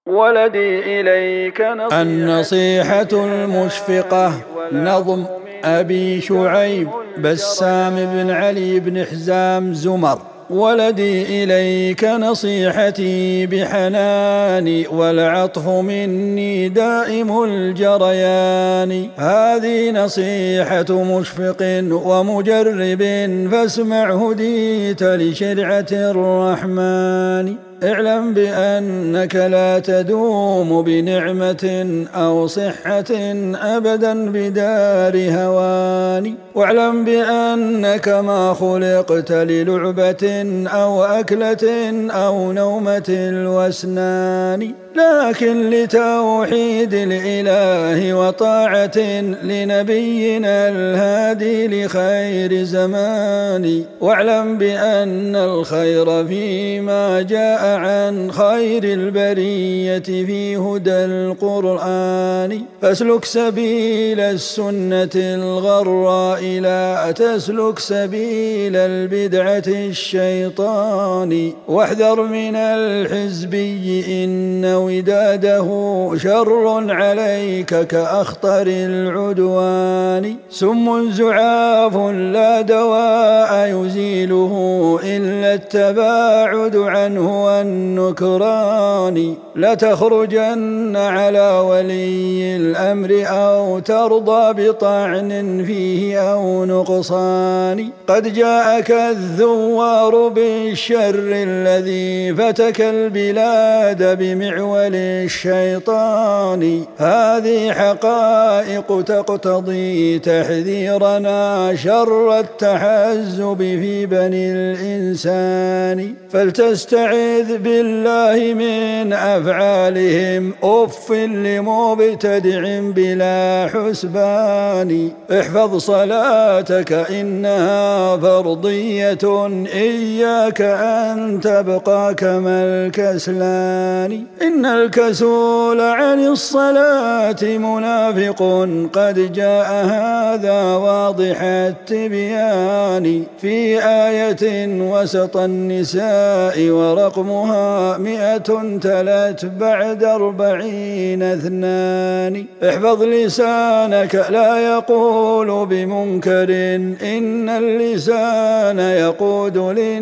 ولدي إليك النصيحة المشفقة. نظم أبي شعيب بسام بن علي بن حزام زمر. ولدي إليك نصيحتي بحناني، والعطف مني دائم الجريان. هذه نصيحة مشفق ومجرب، فاسمع هديت لشرعة الرحمن. اعلم بأنك لا تدوم بنعمة أو صحة أبدا بدار هوان. واعلم بأنك ما خلقت للعبة أو أكلة أو نومة الوسنان، لكن لتوحيد الإله وطاعة لنبينا الهادي لخير زمان. واعلم بأن الخير فيما جاء عن خير البرية في هدى القرآن. فاسلك سبيل السنة الغراء، لا تسلك سبيل البدعة الشيطان. واحذر من الحزبي إن وداده شر عليك كأخطر العدوان. سم زعاف لا دواء يزيله إلا التباعد عنه والنكران. لا تخرجن على ولي الأمر أو ترضى بطعن فيه أو نقصان. قد جاءك الثوار بالشر الذي فتك البلاد بمعول الشيطان. هذه حقائق تقتضي تحذيرنا شر التحزب في بني الإنسان. فلتستعذ بالله من أفعالهم، أف لمبتدع بلا حسبان. احفظ صلاتك إنها فرضية، إياك أن تبقى كما الكسلان. إن الكسول عن الصلاة منافق، قد جاء هذا واضح التبيان في آية وسط النساء ورقمها 100 تلت بعد 40 2. احفظ لسانك لا يقول بمنكر، إن اللسان يقود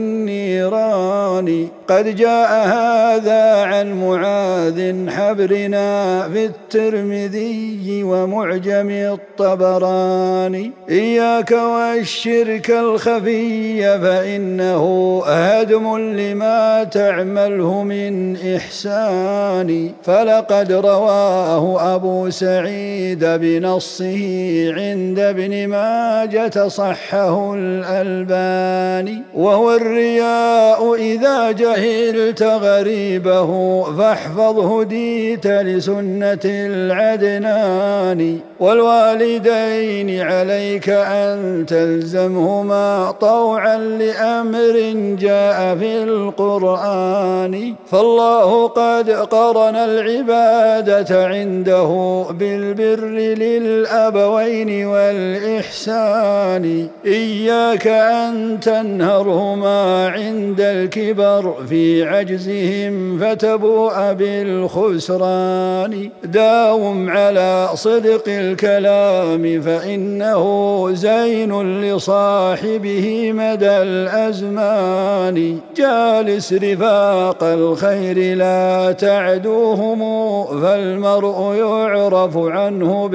للنيران. قد جاء هذا عن معاذ حبرنا في الترمذي ومعجم الطبراني. إياك والشرك الخفي، فإنه هدم لما تعمله من إحسان. فلقد رواه أبو سعيد بنصه عند ابن ماجة صحه الألباني. وهو الرياء إذا جهلت غريبه، فاحفظ هديت لسنة العدنان. والوالدين عليك أن تلزمهما طوعا لأمر جاء في القرآن. فالله قد قرن العبادة عنده بالبر للأبوين والإحسان. إياك أن تنهرهما عند الكبر في عجزهم فتبوء بالخسران. داوم على صدق الكلام، فإنه زين لصاحبه مدى الأزمان. جالس رفاق الخير لا تعدوهم، فالمرء يعرف عنه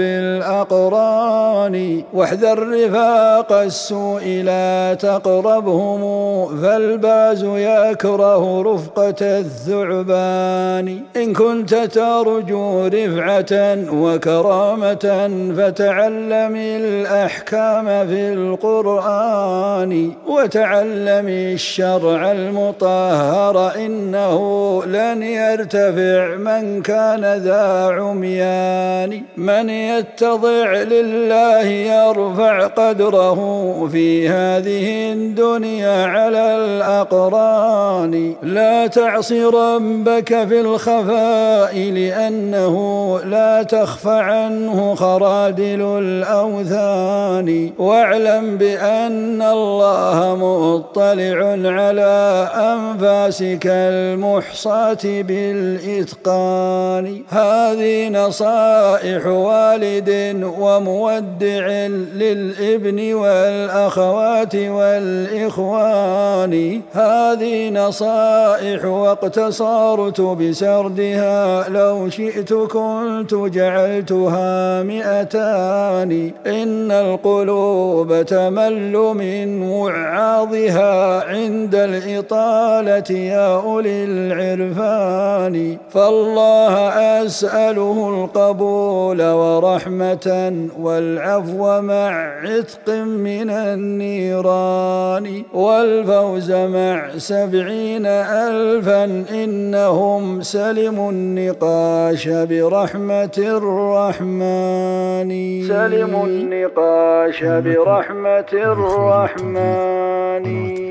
بالأقران. واحذر رفاق السوء لا تقربهم، فالباز يكره رفقة الثعبان. إن كنت ترجو رفعة وكرامة، فتعلم الأحكام في القرآن، وتعلم الشرع المطهر، إنه لن يرتفع من كان ذا عميان. من يتضع لله يرفع قدره في هذه الدنيا على الأقران. لا تعص ربك في الخفاء، لأنه لا تخفى عنه خرادل الأوثان. واعلم بأن الله مطلع على أنفاسك صلاتك المحصاة بالإتقان. هذه نصائح والد ومودع للابن والأخوات والإخوان. هذه نصائح واقتصرت بسردها، لو شئت كنت جعلتها 200. إن القلوب تمل من وعاظها عند الإطالة يا أولي العرفان. فالله أسأله القبول ورحمة والعفو مع عتق من النيران، والفوز مع 70,000 إنهم سلموا النقاش برحمة الرحمن. سلموا النقاش برحمة الرحمن.